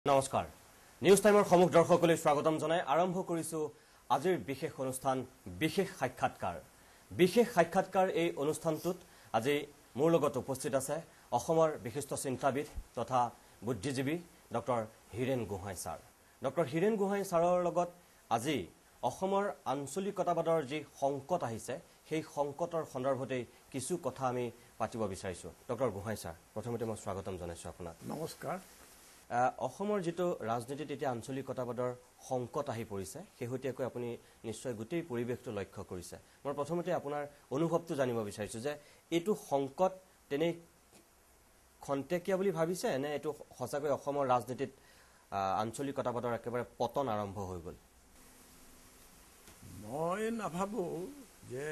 নমস্কাৰ নিউজ টাইমৰ সমুখ দৰ্শকলৈ স্বাগতম জনাই আৰম্ভ কৰিছো আজিৰ বিশেষ অনুষ্ঠান বিশেষ সাক্ষাৎকাৰ এই অনুষ্ঠানটোত আজি মোৰ লগত উপস্থিত আছে অসমৰ বিশিষ্ট চিন্তাবিদ তথা বুদ্ধিজীৱী doctor Hiren Gohain sir doctor Hiren Gohain ছাৰৰ লগত আজি অসমৰ আঞ্চলিকতাবাদৰ যি সংকট আহিছে সেই সংকটৰ সন্দৰ্ভতে কিছু কথা আমি পাতিব বিচাৰিছো ডক্টৰ গোহাঁই ছাৰ প্ৰথমতে মই স্বাগতম জনাইছো আপোনাক নমস্কাৰ অসমৰ যেটো ৰাজনীতিত এতিয়া আঞ্চলিকতাবাদৰ সংকট আহি পৰিছে হেহতিয়াকৈ আপুনি নিশ্চয় গোটেই পৰিৱেশটো লক্ষ্য কৰিছে মই প্ৰথমতে আপোনাৰ অনুভৱটো জানিব বিচাৰিছো যে এটো সংকট তেনে খন্তেকিয়া বুলি ভাবিছে নে এটো হসাকৈ অসমৰ ৰাজনীতিত আঞ্চলিকতাবাদৰ একেবাৰে পতন আৰম্ভ হৈ গল মই নাভাবো যে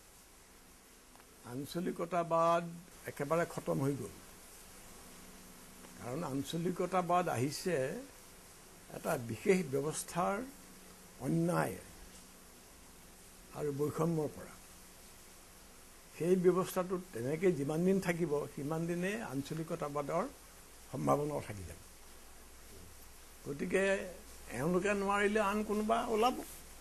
আঞ্চলিকতাবাদ একেবাৰে খতম হৈ গল কাৰণ আঞ্চলিকতাবাদ আহিছে এটা বিশেষ ব্যৱস্থাৰ অন্যায় আৰু বৈষম্যৰ পৰা সেই ব্যৱস্থাটো তেনেকৈ যিমান দিন থাকিব সিমান দিনে আঞ্চলিকতাবাদৰ সম্ভাৱনা থাকি যাব গতিকে এওঁলোকে নোৱাৰিলে আন কোনোবা ওলাব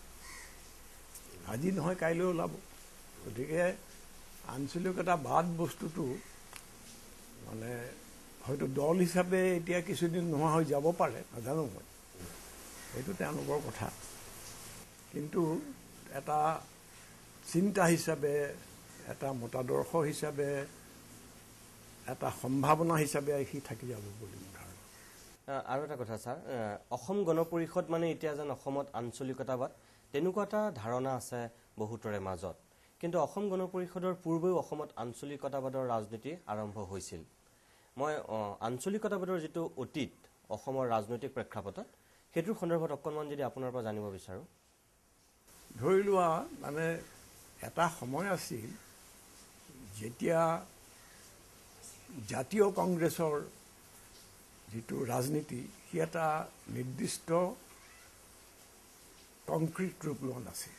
আজি নহয় কাইলৈ ওলাব গতিকে আঞ্চলিকতাবাদ বস্তুটো মানে হয়তো দল হিচাপে এতিয়া কিছুদিন নোহোৱা হৈ যাব পাৰে নাজানো মই এইটো তেওঁলোকৰ কথা কিন্তু এটা চিন্তা হিচাপে এটা মতাদৰ্শ হিচাপে এটা সম্ভাৱনা হিচাপে সি থাকি যাব বুলি মোৰ ধাৰণা আৰু এটা কথা ছাৰ অসম গণ পৰিষদ মানে এতিয়া যেন অসমত আঞ্চলিকতাবাদ তেনেকুৱা এটা ধাৰণা আছে বহুতৰে মাজত কিন্তু অসম গণ পৰিষদৰ পূৰ্বেও অসমত আঞ্চলিকতাবাদৰ ৰাজনীতি আৰম্ভ হৈছিল মই আঞ্চলিকতাবাদৰ যেটো অতীত অসমৰ ৰাজনৈতিক প্ৰেক্ষাপটত হেতুৰ সন্দৰ্ভত অকণমান যদি আপোনাৰ পৰা জানিব বিচাৰো ধৰি লোৱা মানে এটা সময় আছিল যেতিয়া জাতীয় কংগ্ৰেছৰ যেটো ৰাজনীতি সি এটা নিৰ্দিষ্ট কংক্ৰিট ৰূপ লোৱা নাছিল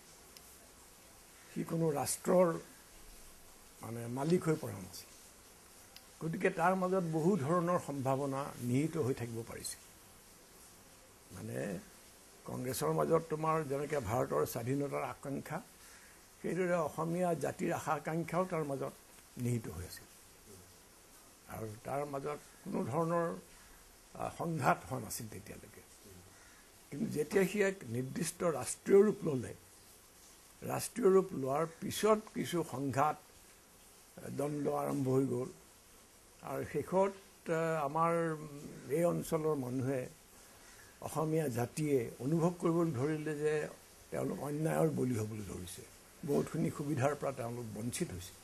সি কোনো ৰাষ্ট্ৰৰ মানে মালিক হৈ পৰা নাছিল গতিকে তাৰ মাজত বহু ধৰণৰ সম্ভাৱনা নিহিত হৈ থাকিব পাৰিছে মানে কংগ্ৰেছৰ মাজত তোমাৰ যেনেকৈ ভাৰতৰ স্বাধীনতাৰ আকাংক্ষা সেইদৰে অসমীয়া জাতিৰ আশা আকাংক্ষাও তাৰ মাজত নিহিত হৈ আছিল আৰু তাৰ মাজত কোনো ধৰণৰ সংঘাত হোৱা নাছিল তেতিয়ালৈকে কিন্তু যেতিয়া সি এক নিৰ্দিষ্ট ৰাষ্ট্ৰীয় ৰূপ ল'লে ৰাষ্ট্ৰীয় ৰূপ লোৱাৰ পিছত কিছু সংঘাত দ্বন্দ্ব আৰম্ভ হৈ গ'ল আৰু শেষত আমাৰ এই অঞ্চলৰ মানুহে অসমীয়া জাতিয়ে অনুভৱ কৰিবলৈ ধৰিলে যে তেওঁলোক অন্যায়ৰ বলি হ'বলৈ ধৰিছে বহুতখিনি সুবিধাৰ পৰা তেওঁলোক বঞ্চিত হৈছে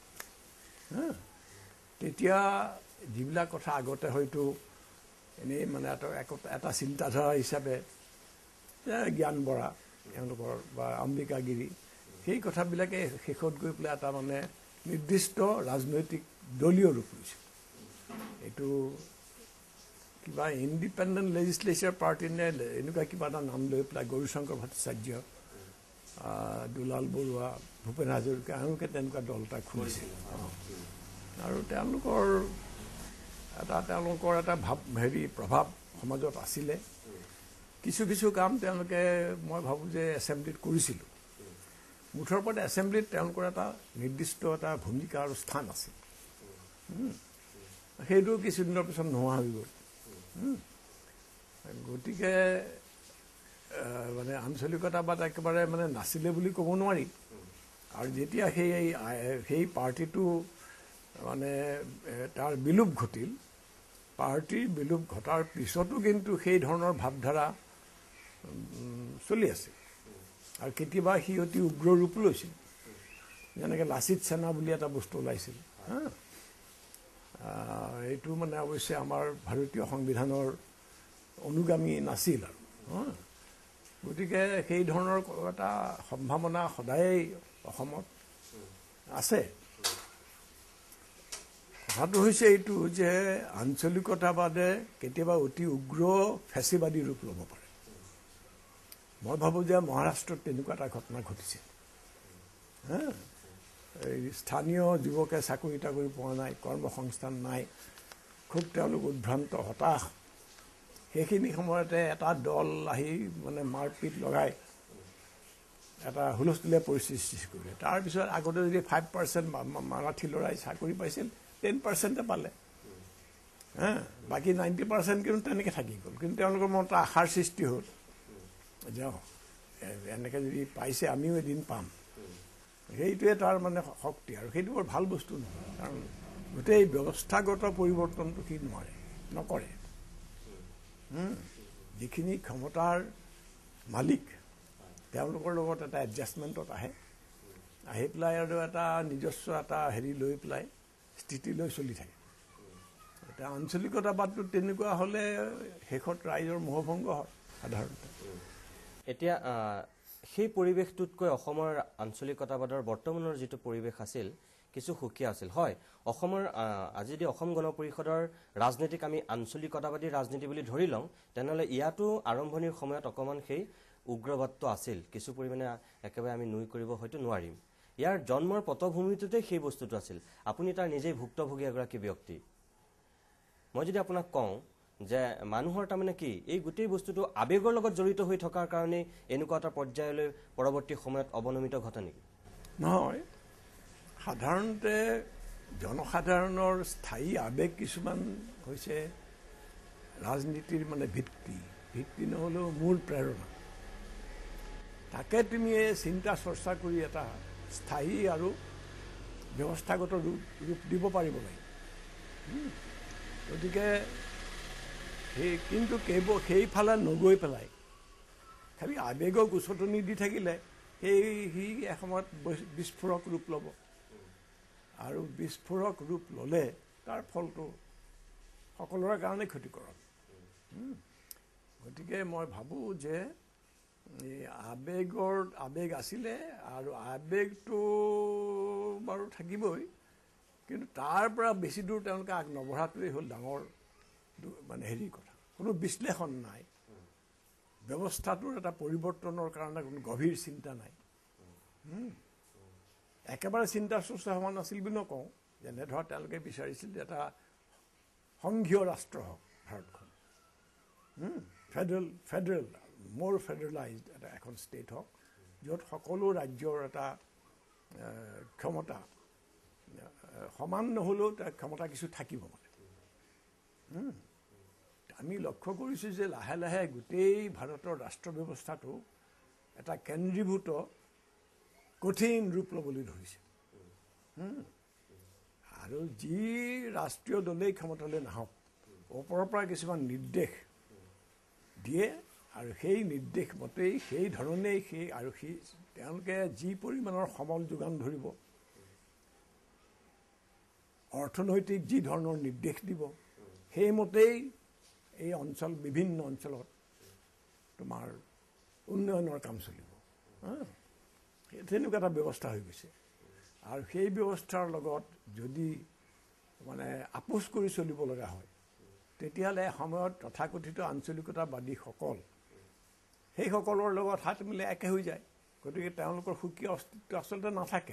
তেতিয়া যিবিলাক কথা আগতে হয়তো এনেই মানে এটা চিন্তাধাৰা হিচাপে জ্ঞান বৰা তেওঁলোকৰ বা অম্বিকাগিৰি সেই কথাবিলাকে শেষত গৈ পেলাই এটা মানে নিৰ্দিষ্ট ৰাজনৈতিক দলীয় ৰূপ লৈছে এইটো কিবা ইণ্ডিপেণ্ডেণ্ট লেজিছলেচাৰ পাৰ্টি নে এনেকুৱা কিবা এটা নাম লৈ পেলাই গৌৰীশংকৰ ভট্টাচাৰ্য দুলাল বৰুৱা ভূপেন হাজৰিকা এওঁলোকে তেনেকুৱা দল এটা খুলিছিল আৰু তেওঁলোকৰ এটা প্ৰভাৱ সমাজত আছিলে কিছু কিছু কাম তেওঁলোকে মই ভাবোঁ যে এছেম্বলিত কৰিছিলোঁ মুঠৰ ওপৰত এছেম্বলিত তেওঁলোকৰ এটা নিৰ্দিষ্ট এটা ভূমিকা আৰু স্থান আছিল সেইটো কিছুদিনৰ পিছত নোহোৱা হৈ গ'ল গতিকে মানে আঞ্চলিকতাবাদ একেবাৰে মানে নাছিলে বুলি ক'ব নোৱাৰি আৰু যেতিয়া সেই পাৰ্টিটো মানে তাৰ বিলোপ ঘটিল পাৰ্টিৰ বিলোপ ঘটাৰ পিছতো কিন্তু সেই ধৰণৰ ভাৱধাৰা চলি আছে আৰু কেতিয়াবা সি অতি উগ্ৰ ৰূপ লৈছিল যেনেকৈ লাচিত সেনা বুলি এটা বস্তু ওলাইছিল এইটো মানে অৱশ্যে আমাৰ ভাৰতীয় সংবিধানৰ অনুগামী নাছিল আৰু গতিকে সেই ধৰণৰ এটা সম্ভাৱনা সদায়েই অসমত আছে কথাটো হৈছে এইটো যে আঞ্চলিকতাবাদে কেতিয়াবা অতি উগ্ৰ ফেচিবাদী ৰূপ ল'ব পাৰে মই ভাবোঁ যে মহাৰাষ্ট্ৰত তেনেকুৱা এটা ঘটনা ঘটিছে এই স্থানীয় যুৱকে চাকৰি তাকৰি পোৱা নাই কৰ্মসংস্থান নাই খুব তেওঁলোক উদ্ভ্ৰান্ত হতাশ সেইখিনি সময়তে এটা দল আহি মানে মাৰপিট লগাই এটা হুলস্থুলীয়া পৰিস্থিতি সৃষ্টি কৰিলে। তাৰপিছত আগতে যদি 5% মাৰাঠী ল'ৰাই চাকৰি পাইছিল, 10% পালে। বাকী 90% কিন্তু তেনেকৈ থাকি গ'ল। কিন্তু তেওঁলোকৰ মনত আশাৰ সৃষ্টি হ'ল যে এনেকৈ যদি পাইছে আমিও এদিন পাম। সেইটোৱে তাৰ মানে শক্তি, আৰু সেইটো বৰ ভাল বস্তু নহয়, কাৰণ গোটেই ব্যৱস্থাগত পৰিৱৰ্তনটো সি নকৰে। যিখিনি ক্ষমতাৰ মালিক তেওঁলোকৰ লগত এটা এডজাষ্টমেণ্টত আহি পেলাই আৰু এটা নিজস্ব এটা হেৰি লৈ পেলাই স্থিতি লৈ চলি থাকে। এতিয়া আঞ্চলিকতাবাদটো তেনেকুৱা হ'লে শেষত ৰাইজৰ মোহভংগ হয় সাধাৰণতে। এতিয়া সেই পৰিৱেশটোতকৈ অসমৰ আঞ্চলিকতাবাদৰ বৰ্তমানৰ যিটো পৰিৱেশ আছিল কিছু সুকীয়া আছিল। হয়, অসমৰ আজি যদি অসম গণ পৰিষদৰ ৰাজনীতিক আমি আঞ্চলিকতাবাদী ৰাজনীতি বুলি ধৰি লওঁ, তেনেহ'লে ইয়াতো আৰম্ভণিৰ সময়ত অকণমান সেই উগ্ৰবাদটো আছিল, কিছু পৰিমাণে একেবাৰে আমি নুই কৰিব হয়তো নোৱাৰিম। ইয়াৰ জন্মৰ পটভূমিটোতে সেই বস্তুটো আছিল। আপুনি তাৰ নিজেই ভুক্তভোগী এগৰাকী ব্যক্তি। মই যদি আপোনাক কওঁ যে মানুহৰ তাৰমানে কি এই গোটেই বস্তুটো আৱেগৰ লগত জড়িত হৈ থকাৰ কাৰণেই এনেকুৱা এটা পৰ্যায়লৈ পৰৱৰ্তী সময়ত অৱনমিত ঘটে নেকি? নহয়, সাধাৰণতে জনসাধাৰণৰ স্থায়ী আৱেগ কিছুমান হৈছে ৰাজনীতিৰ মানে ভিত্তি নহ'লেও মূল প্ৰেৰণা। তাকে তুমি চিন্তা চৰ্চা কৰি এটা স্থায়ী আৰু ব্যৱস্থাগত ৰূপ দিব পাৰিব লাগে। গতিকে কিন্তু সেইফালে নগৈ পেলাই খালি আৱেগক উচতনি দি থাকিলে সি এসময়ত বিস্ফোৰক ৰূপ ল'ব, আৰু বিস্ফোৰক ৰূপ ল'লে তাৰ ফলটো সকলোৰে কাৰণে ক্ষতিকাৰক। গতিকে মই ভাবোঁ যে এই আৱেগ আছিলে, আৰু আৱেগটো বাৰু থাকিবই, কিন্তু তাৰ পৰা বেছি দূৰ তেওঁলোকে আগ নবঢ়াটোৱেই হ'ল ডাঙৰ মানে হেৰি কথা। কোনো বিশ্লেষণ নাই, ব্যৱস্থাটোৰ এটা পৰিৱৰ্তনৰ কাৰণে কোনো গভীৰ চিন্তা নাই। একেবাৰে চিন্তা চৰ্চা হোৱা নাছিল বুলি নকওঁ, যেনে ধৰক তেওঁলোকে বিচাৰিছিল যে এটা সংঘীয় ৰাষ্ট্ৰ হওক ভাৰতখন, ফেডাৰেল মোৰ ফেডাৰেলাইজড এটা এখন ষ্টেট হওক, য'ত সকলো ৰাজ্যৰ এটা ক্ষমতা সমান নহ'লেও তাৰ ক্ষমতা কিছু থাকিব মানে। আমি লক্ষ্য কৰিছোঁ যে লাহে লাহে গোটেই ভাৰতৰ ৰাষ্ট্ৰ ব্যৱস্থাটো এটা কেন্দ্ৰীভূত কঠিন ৰূপ ল'বলৈ ধৰিছে। আৰু যি ৰাষ্ট্ৰীয় দলেই ক্ষমতালৈ নাহক, ওপৰৰ পৰা কিছুমান নিৰ্দেশ দিয়ে, আৰু সেই নিৰ্দেশ মতেই সেই ধৰণেই তেওঁলোকে যি পৰিমাণৰ সমল যোগান ধৰিব, অৰ্থনৈতিক যি ধৰণৰ নিৰ্দেশ দিব, সেইমতেই এই বিভিন্ন অঞ্চলত তোমাৰ উন্নয়নৰ কাম চলিব। তেনেকুৱা এটা ব্যৱস্থা হৈ গৈছে। আৰু সেই ব্যৱস্থাৰ লগত যদি মানে আপোচ কৰি চলিব লগা হয়, তেতিয়াহ'লে সময়ত তথাকথিত আঞ্চলিকতাবাদীসকল সেইসকলৰ লগত হাত মিলাই একে হৈ যায়। গতিকে তেওঁলোকৰ সুকীয়া অস্তিত্ব আচলতে নাথাকে।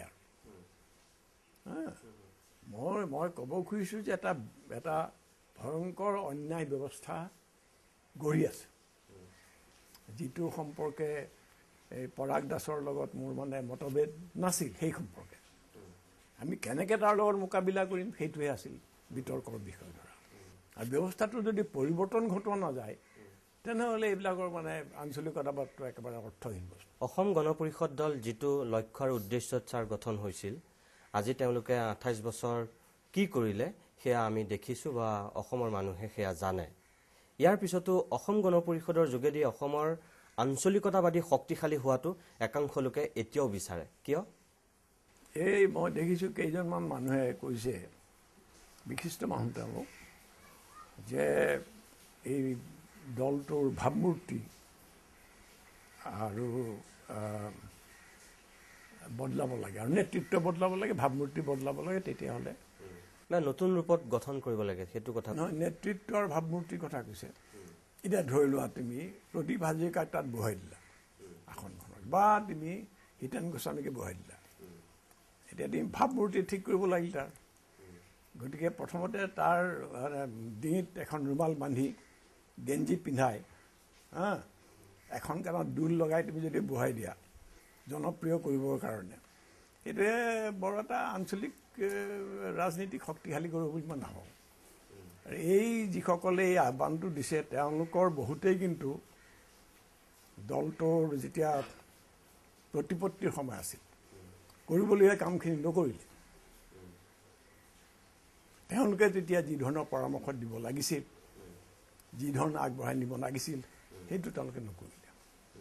আৰু মই ক'ব খুজিছোঁ যে এটা ভয়ংকৰ অন্যায় ব্যৱস্থা গঢ়ি আছে, যিটো সম্পৰ্কে এই পৰাগ দাসৰ লগত মোৰ মানে মতভেদ নাছিল। সেই সম্পৰ্কে আমি কেনেকৈ তাৰ লগত মোকাবিলা কৰিম সেইটোৱে আছিল বিতৰ্কৰ বিষয় ধৰা। আৰু ব্যৱস্থাটো যদি পৰিৱৰ্তন ঘটোৱা নাযায়, তেনেহ'লে এইবিলাকৰ মানে আঞ্চলিকতাবাদটো একেবাৰে অৰ্থহীন বস্তু। অসম গণ পৰিষদ দল যিটো লক্ষ্য আৰু উদ্দেশ্যত ছাৰ গঠন হৈছিল, আজি তেওঁলোকে 28 বছৰ কি কৰিলে সেয়া আমি দেখিছোঁ বা অসমৰ মানুহে সেয়া জানে। ইয়াৰ পিছতো অসম গণ পৰিষদৰ যোগেদি অসমৰ আঞ্চলিকতাবাদী শক্তিশালী হোৱাটো একাংশ লোকে এতিয়াও বিচাৰে। কিয়? মই দেখিছোঁ কেইজনমান মানুহে কৈছে, বিশিষ্ট মানুহ তেওঁলোক, যে এই দলটোৰ ভাৱমূৰ্তি আৰু বদলাব লাগে, আৰু নেতৃত্ব বদলাব লাগে, ভাৱমূৰ্তি বদলাব লাগে, তেতিয়াহ'লে নতুন ৰূপত গঠন কৰিব লাগে। সেইটো কথা নহয়, নেতৃত্ব আৰু ভাৱমূৰ্তিৰ কথা কৈছে। এতিয়া ধৰি লোৱা তুমি প্ৰদীপ হাজৰিকাক তাত বহাই দিলা আসনখনত, বা তুমি হিতেন গোস্বামীকে বহাই দিলা। এতিয়া তুমি ভাৱমূৰ্তি ঠিক কৰিব লাগিল তাৰ। গতিকে প্ৰথমতে তাৰ ডিঙিত এখন ৰুমাল বান্ধি গেঞ্জি পিন্ধাই এখন কাণত দোল লগাই তুমি যদি বহাই দিয়া জনপ্ৰিয় কৰিবৰ কাৰণে সেইটোৱে বৰ এটা আঞ্চলিক ৰাজনীতিক শক্তিশালী কৰিব বুলি মই নাভাবোঁ। এই যিসকলে এই আহ্বানটো দিছে তেওঁলোকৰ বহুতেই কিন্তু দলটোৰ যেতিয়া প্ৰতিপত্তিৰ সময় আছিল কৰিবলগীয়া কামখিনি নকৰিলে। তেওঁলোকে তেতিয়া যি ধৰণৰ পৰামৰ্শ দিব লাগিছিল, যি ধৰণে আগবঢ়াই নিব লাগিছিল, সেইটো তেওঁলোকে নকৰিলে।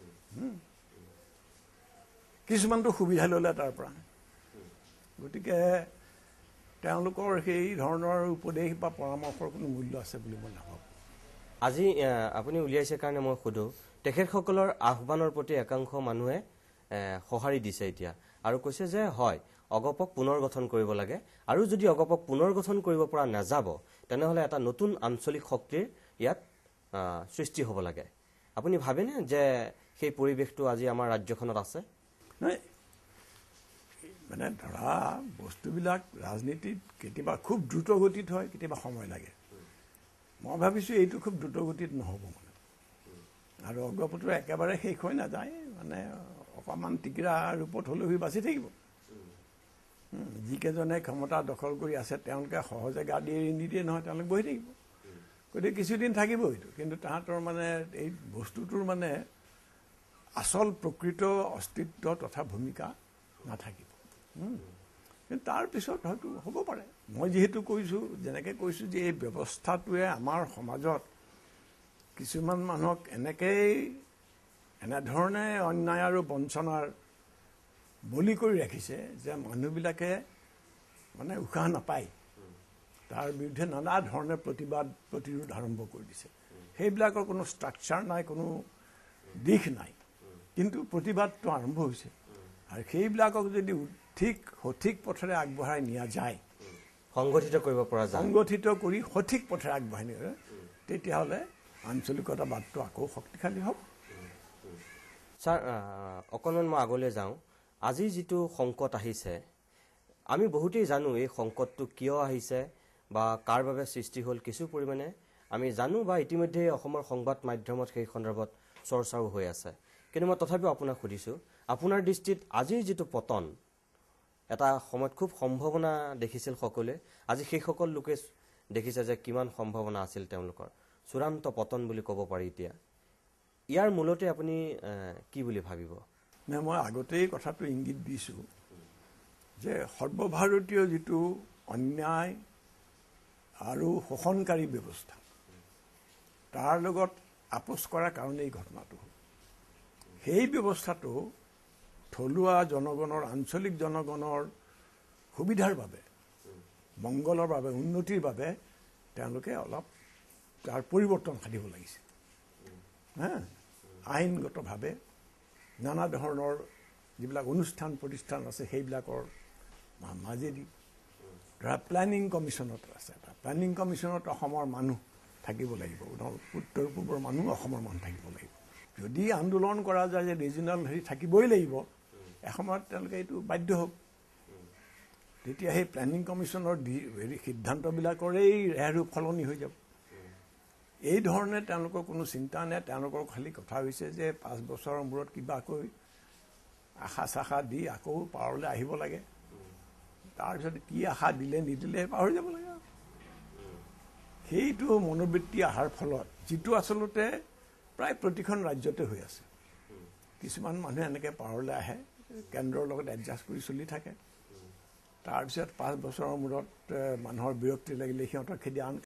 কিছুমানটো সুবিধা ল'লে তাৰ পৰা। গতিকে তেওঁলোকৰ সেই ধৰণৰ উপদেশ বা পৰামৰ্শৰ কোনো মূল্য আছে বুলি মই নাভাবোঁ। আজি আপুনি উলিয়াইছে কাৰণে মই সোধোঁ, তেখেতসকলৰ আহ্বানৰ প্ৰতি একাংশ মানুহে সঁহাৰি দিছে এতিয়া আৰু কৈছে যে হয় অগপক পুনৰ গঠন কৰিব লাগে, আৰু যদি অগপক পুনৰ গঠন কৰিব পৰা নাযাব তেনেহ'লে এটা নতুন আঞ্চলিক শক্তিৰ ইয়াত সৃষ্টি হ'ব লাগে। আপুনি ভাবেনে যে সেই পৰিৱেশটো আজি আমাৰ ৰাজ্যখনত আছে? নাই, মানে ধৰা বস্তুবিলাক ৰাজনীতিত কেতিয়াবা খুব দ্ৰুত গতিত হয়, কেতিয়াবা সময় লাগে। মই ভাবিছোঁ এইটো খুব দ্ৰুত গতিত নহ'ব মানে, আৰু অগ্ৰপতো একেবাৰে শেষ হৈ নাযায়, মানে অকণমান টিকিৰা ৰূপত হ'লেও সি বাচি থাকিব। যিকেইজনে ক্ষমতা দখল কৰি আছে তেওঁলোকে সহজে গা দি এৰি নিদিয়ে নহয়, তেওঁলোকে বহি থাকিব। গতিকে কিছুদিন থাকিব এইটো, কিন্তু তাহাঁতৰ মানে এই বস্তুটোৰ মানে আচল প্ৰকৃত অস্তিত্ব তথা ভূমিকা নাথাকিব। কিন্তু তাৰপিছত হয়তো হ'ব পাৰে। মই যিহেতু কৈছোঁ, যেনেকৈ কৈছোঁ যে এই ব্যৱস্থাটোৱে আমাৰ সমাজত কিছুমান মানুহক এনেধৰণে অন্যায় আৰু বঞ্চনাৰ বলি কৰি ৰাখিছে যে মানুহবিলাকে মানে উশাহ নাপায়, তাৰ বিৰুদ্ধে নানা ধৰণে প্ৰতিৰোধ আৰম্ভ কৰি দিছে। সেইবিলাকৰ কোনো ষ্ট্ৰাকচাৰ নাই, কোনো দিশ নাই, কিন্তু প্ৰতিবাদটো আৰম্ভ হৈছে। আৰু সেইবিলাকক যদি সঠিক পথেৰে আগবঢ়াই নিয়া যায়, সংগঠিত কৰিব পৰা যায়, সংগঠিত কৰি সঠিক পথেৰে আগবঢ়াই নিয়া যায়, তেতিয়াহ'লে আঞ্চলিকতাবাদটো আকৌ শক্তিশালী হ'ব। ছাৰ, অকণমান মই আগলৈ যাওঁ। আজি যিটো সংকট আহিছে, আমি বহুতেই জানো এই সংকটটো কিয় আহিছে বা কাৰ বাবে সৃষ্টি হ'ল, কিছু পৰিমাণে আমি জানো বা ইতিমধ্যে অসমৰ সংবাদ মাধ্যমত সেই সন্দৰ্ভত চৰ্চাও হৈ আছে। কিন্তু মই তথাপিও আপোনাক সুধিছোঁ, আপোনাৰ দৃষ্টিত আজিৰ যিটো পতন, এটা সময়ত খুব সম্ভাৱনা দেখিছিল সকলোৱে, আজি সেইসকল লোকে দেখিছে যে কিমান সম্ভাৱনা আছিল তেওঁলোকৰ, চূড়ান্ত পতন বুলি ক'ব পাৰি এতিয়া। ইয়াৰ মূলতে আপুনি কি বুলি ভাবিব? নাই, মই আগতেই কথাটো ইংগিত দিছোঁ যে সৰ্বভাৰতীয় যিটো অন্যায় আৰু শোষণকাৰী ব্যৱস্থা, তাৰ লগত আপোচ কৰাৰ কাৰণে এই ঘটনাটো হ'ল। সেই ব্যৱস্থাটো থলুৱা জনগণৰ, আঞ্চলিক জনগণৰ সুবিধাৰ বাবে, মংগলৰ বাবে, উন্নতিৰ বাবে তেওঁলোকে অলপ তাৰ পৰিৱৰ্তন সাধিব লাগিছে। আইনগতভাৱে নানা ধৰণৰ যিবিলাক অনুষ্ঠান প্ৰতিষ্ঠান আছে সেইবিলাকৰ মাজেদি, ধৰা প্লেনিং কমিশ্যনত আছে, প্লেনিং কমিশ্যনত অসমৰ মানুহ থাকিব লাগিব, উত্তৰ পূবৰ মানুহ, অসমৰ মানুহ থাকিব লাগিব। যদি আন্দোলন কৰা যায় যে ৰিজনেল থাকিবই লাগিব, এসময়ত তেওঁলোকে এইটো বাধ্য হ'ব। তেতিয়া সেই প্লেনিং কমিশ্যনৰ সিদ্ধান্তবিলাকৰেই ৰেহৰূপ সলনি হৈ যাব। এই ধৰণে তেওঁলোকৰ কোনো চিন্তা নাই। তেওঁলোকৰ খালী কথা হৈছে যে 5 বছৰৰ মূৰত কিবাকৈ আশা চাশা দি আকৌ পাৰলৈ আহিব লাগে, তাৰপিছত কি আশা দিলে নিদিলে পাহৰি যাব লাগে। সেইটো মনোবৃত্তি অহাৰ ফলত, যিটো আচলতে প্ৰায় প্ৰতিখন ৰাজ্যতে হৈ আছে, কিছুমান মানুহে এনেকৈ পাৰলৈ আহে, কেন্দ্ৰৰ লগত এডজাষ্ট কৰি চলি থাকে, তাৰপিছত 5 বছৰৰ মূৰত মানুহৰ বিৰক্তি লাগিলে সিহঁতৰ খেদি আন